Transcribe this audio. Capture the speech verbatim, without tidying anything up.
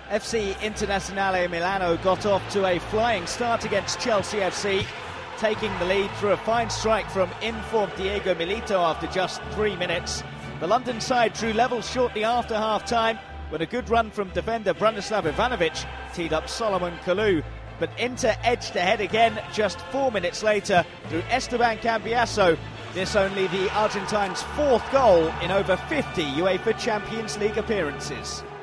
F C Internazionale Milano got off to a flying start against Chelsea F C, taking the lead through a fine strike from in-form Diego Milito after just three minutes. The London side drew level shortly after half-time when a good run from defender Branislav Ivanovic teed up Solomon Kalou. But Inter edged ahead again just four minutes later through Sarà Cambiasso. This only the Argentines' fourth goal in over fifty UEFA Champions League appearances.